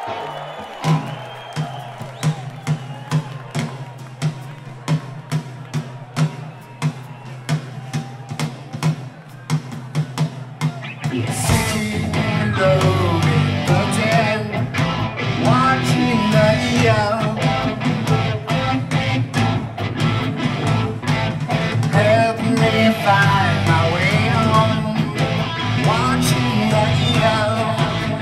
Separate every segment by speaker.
Speaker 1: Sitting low in the den, watching the young, help me find my way home. Watching the young,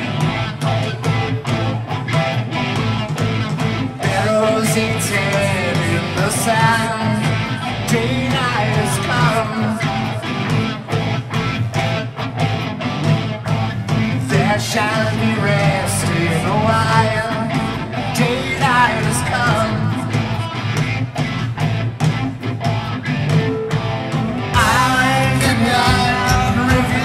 Speaker 1: arrows eaten in the sand, daylight has come. There shall be rest in a while, daylight has come. I cannot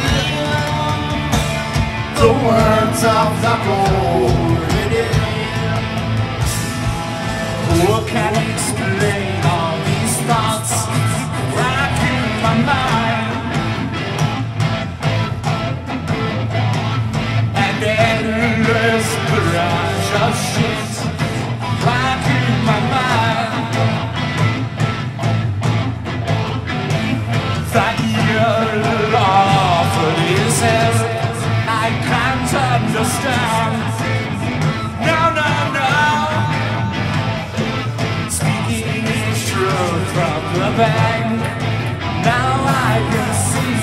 Speaker 1: reveal the words of the golden age. Who can explain all these thoughts racking my mind? Endless barrage of shit racking my mind. That your offer is heaven, I can't understand. No, no, no. Speaking truth from the bank, now I can see.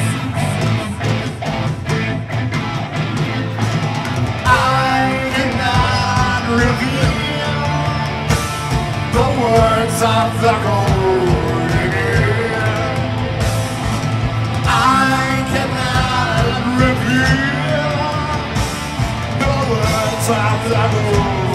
Speaker 1: Of the golden age, I cannot reveal the words of the golden age.